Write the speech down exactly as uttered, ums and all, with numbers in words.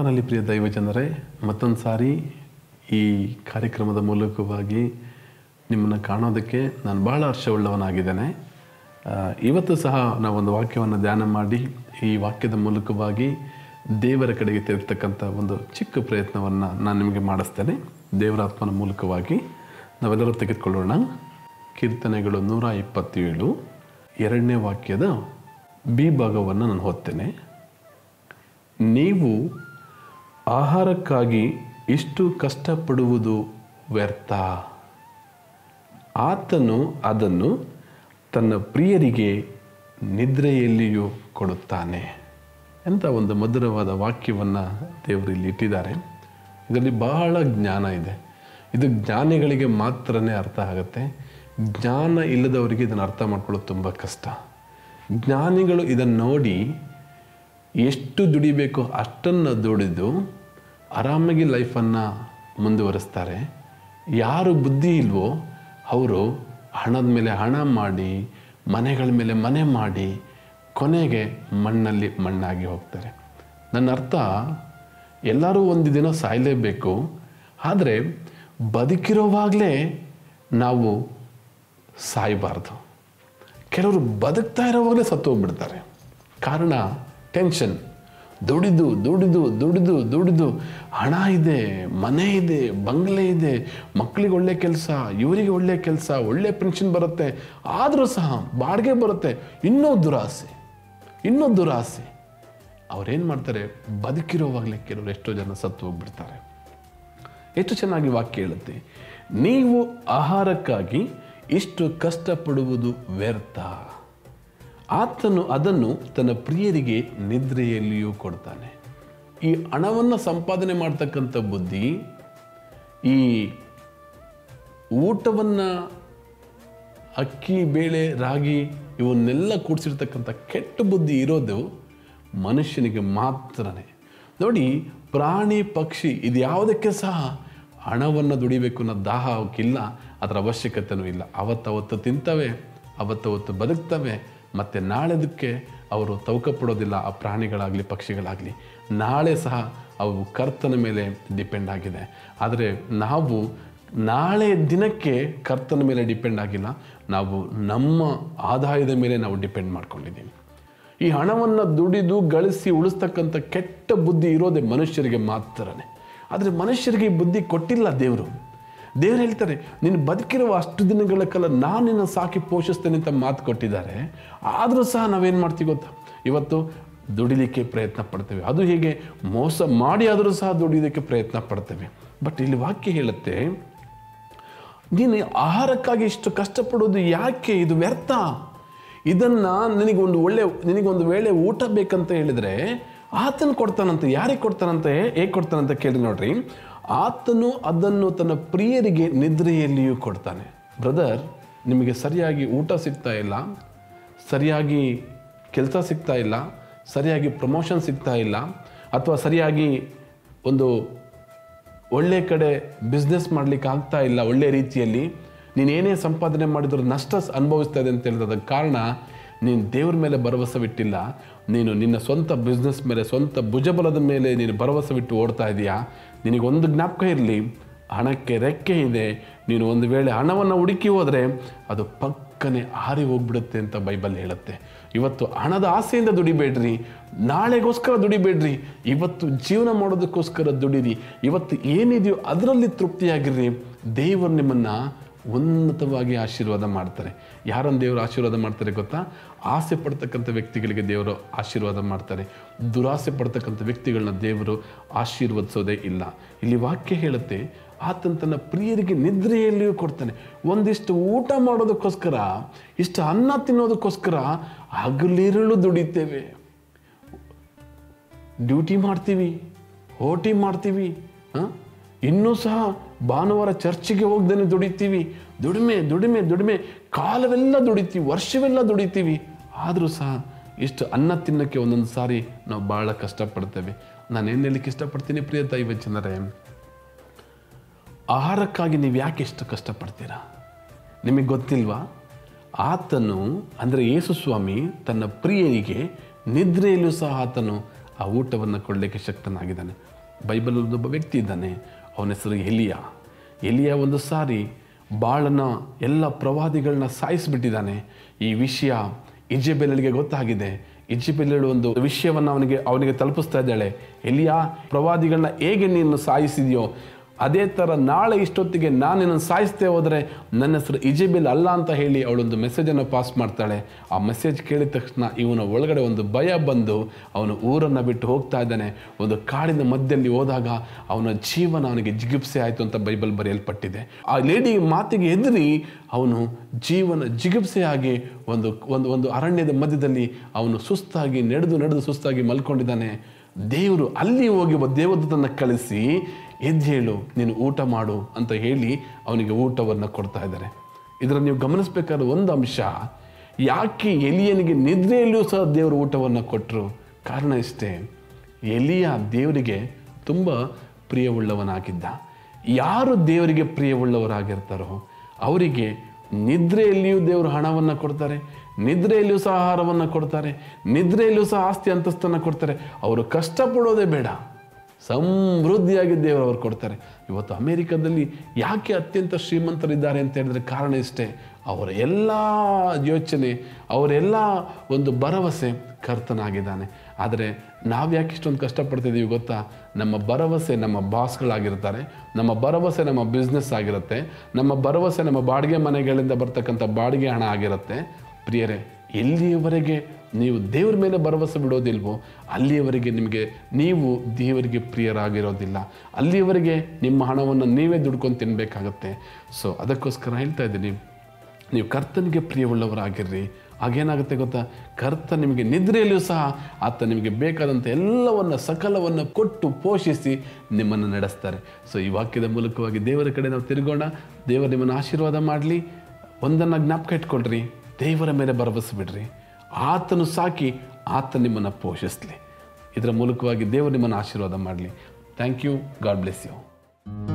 ಕರ್ತನಲ್ಲಿ ಪ್ರಿಯ ದೈವಜನರೇ, ಮತ್ತೊಂದು ಸಾರಿ ಈ ಕಾರ್ಯಕ್ರಮದ ಮೂಲಕವಾಗಿ ನಿಮ್ಮನ್ನು ಕಾಣೋದಕ್ಕೆ ನಾನು ಭಾಳ ಹರ್ಷವುಳ್ಳವನಾಗಿದ್ದೇನೆ. ಇವತ್ತು ಸಹ ನಾವೊಂದು ವಾಕ್ಯವನ್ನು ಧ್ಯಾನ ಮಾಡಿ ಈ ವಾಕ್ಯದ ಮೂಲಕವಾಗಿ ದೇವರ ಕಡೆಗೆ ತಿರುಗ್ತಕ್ಕಂಥ ಒಂದು ಚಿಕ್ಕ ಪ್ರಯತ್ನವನ್ನು ನಾನು ನಿಮಗೆ ಮಾಡಿಸ್ತೇನೆ. ದೇವರ ಆತ್ಮನ ಮೂಲಕವಾಗಿ ನಾವೆಲ್ಲರೂ ತೆಗೆದುಕೊಳ್ಳೋಣ. ಕೀರ್ತನೆಗಳು ನೂರ ಇಪ್ಪತ್ತೇಳು ಎರಡನೇ ವಾಕ್ಯದ ಬಿ ಭಾಗವನ್ನು ನಾನು ಓದ್ತೇನೆ. ನೀವು ಆಹಾರಕ್ಕಾಗಿ ಇಷ್ಟು ಕಷ್ಟಪಡುವುದು ವ್ಯರ್ಥ, ಆತನು ಅದನ್ನು ತನ್ನ ಪ್ರಿಯರಿಗೆ ನಿದ್ರೆಯಲ್ಲಿಯೂ ಕೊಡುತ್ತಾನೆ ಅಂತ ಒಂದು ಮಧುರವಾದ ವಾಕ್ಯವನ್ನು ದೇವರು ಇಲ್ಲಿ ಇಟ್ಟಿದ್ದಾರೆ. ಇದರಲ್ಲಿ ಬಹಳ ಜ್ಞಾನ ಇದೆ. ಇದು ಜ್ಞಾನಿಗಳಿಗೆ ಮಾತ್ರನೇ ಅರ್ಥ ಆಗುತ್ತೆ. ಜ್ಞಾನ ಇಲ್ಲದವರಿಗೆ ಇದನ್ನು ಅರ್ಥ ಮಾಡ್ಕೊಳ್ಳೋದು ತುಂಬ ಕಷ್ಟ. ಜ್ಞಾನಿಗಳು ಇದನ್ನು ನೋಡಿ ಎಷ್ಟು ದುಡಿಬೇಕೋ ಅಷ್ಟನ್ನು ದುಡಿದು ಆರಾಮಾಗಿ ಲೈಫನ್ನು ಮುಂದುವರಿಸ್ತಾರೆ. ಯಾರು ಬುದ್ಧಿ ಇಲ್ವೋ ಅವರು ಹಣದ ಮೇಲೆ ಹಣ ಮಾಡಿ, ಮನೆಗಳ ಮೇಲೆ ಮನೆ ಮಾಡಿ, ಕೊನೆಗೆ ಮಣ್ಣಲ್ಲಿ ಮಣ್ಣಾಗಿ ಹೋಗ್ತಾರೆ. ನನ್ನ ಅರ್ಥ, ಎಲ್ಲರೂ ಒಂದು ದಿನ ಸಾಯಲೇಬೇಕು, ಆದರೆ ಬದುಕಿರೋವಾಗಲೇ ನಾವು ಸಾಯಬಾರ್ದು. ಕೆಲವರು ಬದುಕ್ತಾ ಇರೋವಾಗಲೇ ಸತ್ತು ಹೋಗ್ಬಿಡ್ತಾರೆ. ಕಾರಣ ಟೆನ್ಷನ್. ದುಡಿದು ದುಡಿದು ದುಡಿದು ದುಡಿದು ಹಣ ಇದೆ, ಮನೆ ಇದೆ, ಬಂಗ್ಲೆ ಇದೆ, ಮಕ್ಕಳಿಗೆ ಒಳ್ಳೆ ಕೆಲಸ, ಇವರಿಗೆ ಒಳ್ಳೆ ಕೆಲಸ, ಒಳ್ಳೆ ಪೆನ್ಷನ್ ಬರುತ್ತೆ, ಆದರೂ ಸಹ ಬಾಡಿಗೆ ಬರುತ್ತೆ, ಇನ್ನೂ ದುರಾಸೆ ಇನ್ನೂ ದುರಾಸೆ. ಅವ್ರೇನು ಮಾಡ್ತಾರೆ, ಬದುಕಿರೋವಾಗಲೇ ಕೆಲವರು ಎಷ್ಟೋ ಜನ ಸತ್ತು ಹೋಗ್ಬಿಡ್ತಾರೆ. ಎಷ್ಟು ಚೆನ್ನಾಗಿ ವಾಕ್ಯ ಹೇಳುತ್ತೆ, ನೀವು ಆಹಾರಕ್ಕಾಗಿ ಇಷ್ಟು ಕಷ್ಟಪಡುವುದು ವ್ಯರ್ಥ, ಆತನು ಅದನ್ನು ತನ್ನ ಪ್ರಿಯರಿಗೆ ನಿದ್ರೆಯಲ್ಲಿಯೂ ಕೊಡ್ತಾನೆ. ಈ ಹಣವನ್ನು ಸಂಪಾದನೆ ಮಾಡ್ತಕ್ಕಂಥ ಬುದ್ಧಿ, ಈ ಊಟವನ್ನು ಅಕ್ಕಿ, ಬೇಳೆ, ರಾಗಿ ಇವನ್ನೆಲ್ಲ ಕೂಡಿಸಿರ್ತಕ್ಕಂಥ ಕೆಟ್ಟ ಬುದ್ಧಿ ಇರೋದು ಮನುಷ್ಯನಿಗೆ ಮಾತ್ರನೇ. ನೋಡಿ, ಪ್ರಾಣಿ ಪಕ್ಷಿ ಇದು ಯಾವುದಕ್ಕೆ ಸಹ ಹಣವನ್ನು ದುಡಿಬೇಕು ಅನ್ನೋ ದಾಹ ಅವಕ್ಕಿಲ್ಲ, ಅದರ ಅವಶ್ಯಕತೆಯೂ ಇಲ್ಲ. ಅವತ್ತವತ್ತು ತಿಂತವೆ, ಅವತ್ತವತ್ತು ಬದುಕ್ತವೆ, ಮತ್ತು ನಾಳೆದಕ್ಕೆ ಅವರು ತವಕ ಪಡೋದಿಲ್ಲ. ಆ ಪ್ರಾಣಿಗಳಾಗಲಿ ಪಕ್ಷಿಗಳಾಗಲಿ ನಾಳೆ ಸಹ ಅವು ಕರ್ತನ ಮೇಲೆ ಡಿಪೆಂಡ್ ಆಗಿದೆ. ಆದರೆ ನಾವು ನಾಳೆ ದಿನಕ್ಕೆ ಕರ್ತನ ಮೇಲೆ ಡಿಪೆಂಡ್ ಆಗಿಲ್ಲ, ನಾವು ನಮ್ಮ ಆದಾಯದ ಮೇಲೆ ನಾವು ಡಿಪೆಂಡ್ ಮಾಡ್ಕೊಂಡಿದ್ದೀವಿ. ಈ ಹಣವನ್ನು ದುಡಿದು ಗಳಿಸಿ ಉಳಿಸ್ತಕ್ಕಂಥ ಕೆಟ್ಟ ಬುದ್ಧಿ ಇರೋದೇ ಮನುಷ್ಯರಿಗೆ ಮಾತ್ರನೇ. ಆದರೆ ಮನುಷ್ಯರಿಗೆ ಈ ಬುದ್ಧಿ ಕೊಟ್ಟಿಲ್ಲ ದೇವರು. ದೇವರು ಹೇಳ್ತಾರೆ, ನೀನು ಬದುಕಿರುವ ಅಷ್ಟು ದಿನಗಳ ಕಾಲ ನಾನು ನಿನ್ನ ಸಾಕಿ ಪೋಷಿಸ್ತೇನೆ ಅಂತ ಮಾತು ಕೊಟ್ಟಿದ್ದಾರೆ. ಆದರೂ ಸಹ ನಾವೇನು ಮಾಡ್ತೀವಿ ಗೊತ್ತಾ, ಇವತ್ತು ದುಡಿಲಿಕ್ಕೆ ಪ್ರಯತ್ನ ಪಡ್ತೇವೆ. ಅದು ಹೀಗೆ ಮೋಸ ಮಾಡಿ ಆದರೂ ಸಹ ದುಡಿಯೋದಕ್ಕೆ ಪ್ರಯತ್ನ ಪಡ್ತೇವೆ. ಬಟ್ ಇಲ್ಲಿ ವಾಕ್ಯ ಹೇಳುತ್ತೆ, ನೀನು ಆಹಾರಕ್ಕಾಗಿ ಇಷ್ಟು ಕಷ್ಟಪಡೋದು ಯಾಕೆ? ಇದು ವ್ಯರ್ಥ. ಇದನ್ನು ನಿನಗೊಂದು ಒಳ್ಳೆ ನಿನಗೊಂದು ವೇಳೆ ಊಟ ಬೇಕಂತ ಹೇಳಿದರೆ ಆತನು ಕೊಡ್ತಾನಂತೆ. ಯಾರಿಗೆ ಕೊಡ್ತಾನಂತೆ, ಹೇಗೆ ಕೊಡ್ತಾನಂತ ಕೇಳಿ ನೋಡ್ರಿ. ಆತನು ಅದನ್ನು ತನ್ನ ಪ್ರಿಯರಿಗೆ ನಿದ್ರೆಯಲ್ಲಿಯೂ ಕೊಡ್ತಾನೆ. ಬ್ರದರ್, ನಿಮಗೆ ಸರಿಯಾಗಿ ಊಟ ಸಿಗ್ತಾ ಇಲ್ಲ, ಸರಿಯಾಗಿ ಕೆಲಸ ಸಿಗ್ತಾ ಇಲ್ಲ, ಸರಿಯಾಗಿ ಪ್ರಮೋಷನ್ ಸಿಗ್ತಾ ಇಲ್ಲ, ಅಥವಾ ಸರಿಯಾಗಿ ಒಂದು ಒಳ್ಳೆ ಕಡೆ ಬಿಸ್ನೆಸ್ ಮಾಡಲಿಕ್ಕೆ ಆಗ್ತಾ ಇಲ್ಲ, ಒಳ್ಳೆ ರೀತಿಯಲ್ಲಿ ನೀನೇನೇ ಸಂಪಾದನೆ ಮಾಡಿದರೂ ನಷ್ಟ ಅನುಭವಿಸ್ತಾ ಇದೆ ಅಂತ ಹೇಳಿದ್ರೆ ಅದಕ್ಕೆ ಕಾರಣ ನೀನು ದೇವ್ರ ಮೇಲೆ ಭರವಸವಿಟ್ಟಿಲ್ಲ. ನೀನು ನಿನ್ನ ಸ್ವಂತ ಬಿಸ್ನೆಸ್ ಮೇಲೆ, ಸ್ವಂತ ಭುಜಬಲದ ಮೇಲೆ ನೀನು ಭರವಸವಿಟ್ಟು ಓಡ್ತಾ ಇದೆಯಾ. ನಿನಗೊಂದು ಜ್ಞಾಪಕ ಇರಲಿ, ಹಣಕ್ಕೆ ರೆಕ್ಕೆ ಇದೆ. ನೀನು ಒಂದು ವೇಳೆ ಹಣವನ್ನು ಹುಡುಕಿ ಹೋದರೆ ಅದು ಪಕ್ಕನೆ ಹಾರಿ ಹೋಗ್ಬಿಡುತ್ತೆ ಅಂತ ಬೈಬಲ್ ಹೇಳುತ್ತೆ. ಇವತ್ತು ಹಣದ ಆಸೆಯಿಂದ ದುಡಿಬೇಡ್ರಿ, ನಾಳೆಗೋಸ್ಕರ ದುಡಿಬೇಡ್ರಿ, ಇವತ್ತು ಜೀವನ ಮಾಡೋದಕ್ಕೋಸ್ಕರ ದುಡಿರಿ. ಇವತ್ತು ಏನಿದೆಯೋ ಅದರಲ್ಲಿ ತೃಪ್ತಿಯಾಗಿರ್ರಿ. ದೇವರು ನಿಮ್ಮನ್ನು ಉನ್ನತವಾಗಿ ಆಶೀರ್ವಾದ ಮಾಡ್ತಾರೆ. ಯಾರನ್ನು ದೇವರು ಆಶೀರ್ವಾದ ಮಾಡ್ತಾರೆ ಗೊತ್ತಾ? ಆಸೆ ಪಡ್ತಕ್ಕಂಥ ವ್ಯಕ್ತಿಗಳಿಗೆ ದೇವರು ಆಶೀರ್ವಾದ ಮಾಡ್ತಾರೆ. ದುರಾಸೆ ಪಡ್ತಕ್ಕಂಥ ವ್ಯಕ್ತಿಗಳನ್ನ ದೇವರು ಆಶೀರ್ವದಿಸೋದೇ ಇಲ್ಲ. ಇಲ್ಲಿ ವಾಕ್ಯ ಹೇಳುತ್ತೆ, ಆತನ ತನ್ನ ಪ್ರಿಯರಿಗೆ ನಿದ್ರೆಯಲ್ಲಿಯೂ ಕೊಡ್ತಾನೆ. ಒಂದಿಷ್ಟು ಊಟ ಮಾಡೋದಕ್ಕೋಸ್ಕರ, ಇಷ್ಟು ಅನ್ನ ತಿನ್ನೋದಕ್ಕೋಸ್ಕರ ಹಗಲಿರುಳು ದುಡಿತೇವೆ, ಡ್ಯೂಟಿ ಮಾಡ್ತೀವಿ, ಓಟಿ ಮಾಡ್ತೀವಿ, ಹಾಂ ಇನ್ನೂ ಸಹ ಭಾನುವಾರ ಚರ್ಚಿಗೆ ಹೋಗ್ದೇನೆ ದುಡಿತೀವಿ. ದುಡಿಮೆ ದುಡಿಮೆ ದುಡಿಮೆ ಕಾಲವೆಲ್ಲ ದುಡಿತೀವಿ, ವರ್ಷವೆಲ್ಲ ದುಡಿತೀವಿ. ಆದರೂ ಸಹ ಇಷ್ಟು ಅನ್ನ ತಿನ್ನೋಕ್ಕೆ ಒಂದೊಂದು ಸಾರಿ ನಾವು ಭಾಳ ಕಷ್ಟಪಡ್ತೇವೆ. ನಾನು ಏನು ಹೇಳಲಿಕ್ಕೆ ಇಷ್ಟಪಡ್ತೀನಿ ಪ್ರಿಯ ದೈವ ಜನರೇ, ಆಹಾರಕ್ಕಾಗಿ ನೀವು ಯಾಕೆ ಇಷ್ಟು ಕಷ್ಟಪಡ್ತೀರಾ? ನಿಮಗೆ ಗೊತ್ತಿಲ್ವಾ? ಆತನು ಅಂದರೆ ಯೇಸು ಸ್ವಾಮಿ ತನ್ನ ಪ್ರಿಯರಿಗೆ ನಿದ್ರೆಯಲ್ಲೂ ಸಹ ಆತನು ಆ ಊಟವನ್ನು ಕೊಡಲಿಕ್ಕೆ ಶಕ್ತನಾಗಿದ್ದಾನೆ. ಬೈಬಲಲ್ಲಿ ಒಬ್ಬ ವ್ಯಕ್ತಿ ಇದ್ದಾನೆ, ಅವನ ಹೆಸರು ಎಲಿಯ. ಎಲಿಯ ಒಂದು ಸಾರಿ ಬಾಳನ ಎಲ್ಲ ಪ್ರವಾದಿಗಳನ್ನ ಸಾಯಿಸಿಬಿಟ್ಟಿದ್ದಾನೆ. ಈ ವಿಷಯ ಇಜೆಬೆಲಳಿಗೆ ಗೊತ್ತಾಗಿದೆ. ಇಜೆಬೆಲಳು ಒಂದು ವಿಷಯವನ್ನು ಅವನಿಗೆ ಅವನಿಗೆ ತಲುಪಿಸ್ತಾ ಇದ್ದಾಳೆ. ಎಲಿಯ, ಪ್ರವಾದಿಗಳನ್ನ ಹೇಗೆ ನೀನು ಸಾಯಿಸಿದೆಯೋ ಅದೇ ಥರ ನಾಳೆ ಇಷ್ಟೊತ್ತಿಗೆ ನಾನು ನಿನ್ನನ್ನು ಸಾಯಿಸ್ತೇ ಹೋದರೆ ನನ್ನ ಹೆಸರು ಇಜೆಬೆಲ್ ಅಲ್ಲ ಅಂತ ಹೇಳಿ ಅವಳೊಂದು ಮೆಸೇಜನ್ನು ಪಾಸ್ ಮಾಡ್ತಾಳೆ. ಆ ಮೆಸೇಜ್ ಕೇಳಿದ ತಕ್ಷಣ ಇವನ ಒಳಗಡೆ ಒಂದು ಭಯ ಬಂದು ಅವನು ಊರನ್ನು ಬಿಟ್ಟು ಹೋಗ್ತಾ ಇದ್ದಾನೆ. ಒಂದು ಕಾಡಿನ ಮಧ್ಯದಲ್ಲಿ ಹೋದಾಗ ಅವನ ಜೀವನ ಅವನಿಗೆ ಜಿಗುಪ್ಸೆ ಆಯಿತು ಅಂತ ಬೈಬಲ್ ಬರೆಯಲ್ಪಟ್ಟಿದೆ. ಆ ಲೇಡಿ ಮಾತಿಗೆ ಹೆದರಿ ಅವನು ಜೀವನ ಜಿಗುಪ್ಸೆಯಾಗಿ ಒಂದು ಒಂದು ಒಂದು ಅರಣ್ಯದ ಮಧ್ಯದಲ್ಲಿ ಅವನು ಸುಸ್ತಾಗಿ ನಡೆದು ನಡೆದು ಸುಸ್ತಾಗಿ ಮಲ್ಕೊಂಡಿದ್ದಾನೆ. ದೇವರು ಅಲ್ಲಿ ಹೋಗಿ ಒಬ್ಬ ದೇವದೂತನನ್ನು ಕಳಿಸಿ ಎದ್ದೇಳು, ನೀನು ಊಟ ಮಾಡು ಅಂತ ಹೇಳಿ ಅವನಿಗೆ ಊಟವನ್ನು ಕೊಡ್ತಾ ಇದ್ದಾರೆ. ಇದರಲ್ಲಿ ನೀವು ಗಮನಿಸಬೇಕಾದ ಒಂದು ಅಂಶ, ಯಾಕೆ ಎಲಿಯನಿಗೆ ನಿದ್ರೆಯಲ್ಲೂ ಸಹ ದೇವರು ಊಟವನ್ನು ಕೊಟ್ಟರು? ಕಾರಣ ಇಷ್ಟೇ, ಎಲಿಯ ದೇವರಿಗೆ ತುಂಬ ಪ್ರಿಯವುಳ್ಳವನಾಗಿದ್ದ. ಯಾರು ದೇವರಿಗೆ ಪ್ರಿಯವುಳ್ಳವರಾಗಿರ್ತಾರೋ ಅವರಿಗೆ ನಿದ್ರೆಯಲ್ಲಿಯೂ ದೇವರು ಹಣವನ್ನು ಕೊಡ್ತಾರೆ, ನಿದ್ರೆಯಲ್ಲಿಯೂ ಸಹ ಆಹಾರವನ್ನು ಕೊಡ್ತಾರೆ, ನಿದ್ರೆಯಲ್ಲಿಯೂ ಸಹ ಆಸ್ತಿ ಅಂತಸ್ತನ್ನು ಕೊಡ್ತಾರೆ. ಅವರು ಕಷ್ಟಪಡೋದೇ ಬೇಡ, ಸಮೃದ್ಧಿಯಾಗಿ ದೇವರು ಅವ್ರು ಕೊಡ್ತಾರೆ. ಇವತ್ತು ಅಮೇರಿಕಾದಲ್ಲಿ ಯಾಕೆ ಅತ್ಯಂತ ಶ್ರೀಮಂತರಿದ್ದಾರೆ ಅಂತ ಹೇಳಿದ್ರೆ ಕಾರಣ ಇಷ್ಟೇ, ಅವರ ಎಲ್ಲ ಯೋಚನೆ, ಅವರೆಲ್ಲ ಒಂದು ಭರವಸೆ ಕರ್ತನಾಗಿದ್ದಾನೆ. ಆದರೆ ನಾವು ಯಾಕೆ ಇಷ್ಟೊಂದು ಕಷ್ಟಪಡ್ತಿದ್ದೀವಿ ಗೊತ್ತಾ? ನಮ್ಮ ಭರವಸೆ ನಮ್ಮ ಬಾಸ್ಗಳಾಗಿರ್ತಾರೆ, ನಮ್ಮ ಭರವಸೆ ನಮ್ಮ ಬಿಸ್ನೆಸ್ ಆಗಿರುತ್ತೆ, ನಮ್ಮ ಭರವಸೆ ನಮ್ಮ ಬಾಡಿಗೆ ಮನೆಗಳಿಂದ ಬರ್ತಕ್ಕಂಥ ಬಾಡಿಗೆ ಹಣ ಆಗಿರುತ್ತೆ. ಪ್ರಿಯರೇ, ಎಲ್ಲಿಯವರೆಗೆ ನೀವು ದೇವರ ಮೇಲೆ ಭರವಸೆ ಬಿಡೋದಿಲ್ವೋ ಅಲ್ಲಿಯವರೆಗೆ ನಿಮಗೆ ನೀವು ದೇವರಿಗೆ ಪ್ರಿಯರಾಗಿರೋದಿಲ್ಲ. ಅಲ್ಲಿಯವರೆಗೆ ನಿಮ್ಮ ಹಣವನ್ನು ನೀವೇ ದುಡ್ಕೊಂಡು ತಿನ್ನಬೇಕಾಗತ್ತೆ. ಸೊ ಅದಕ್ಕೋಸ್ಕರ ಹೇಳ್ತಾ ಇದ್ದೀನಿ, ನೀವು ಕರ್ತನಿಗೆ ಪ್ರಿಯವುಳ್ಳವರಾಗಿರ್ರಿ. ಆಗೇನಾಗುತ್ತೆ ಗೊತ್ತಾ? ಕರ್ತ ನಿಮಗೆ ನಿದ್ರೆಯಲ್ಲಿಯೂ ಸಹ ಆತ ನಿಮಗೆ ಬೇಕಾದಂಥ ಎಲ್ಲವನ್ನು ಸಕಲವನ್ನು ಕೊಟ್ಟು ಪೋಷಿಸಿ ನಿಮ್ಮನ್ನು ನಡೆಸ್ತಾರೆ. ಸೊ ಈ ವಾಕ್ಯದ ಮೂಲಕವಾಗಿ ದೇವರ ಕಡೆ ನಾವು ತಿರುಗೋಣ. ದೇವರು ನಿಮ್ಮನ್ನು ಆಶೀರ್ವಾದ ಮಾಡಲಿ. ಒಂದನ್ನು ಜ್ಞಾಪಕ ಇಟ್ಕೊಳ್ರಿ, ದೇವರ ಮೇಲೆ ಭರವಸೆ ಬಿಡ್ರಿ. ಆತನು ಸಾಕಿ ಆತ ನಿಮ್ಮನ್ನು ಪೋಷಿಸಲಿ. ಇದರ ಮೂಲಕವಾಗಿ ದೇವರು ನಿಮ್ಮನ್ನು ಆಶೀರ್ವಾದ ಮಾಡಲಿ. Thank you. God bless you.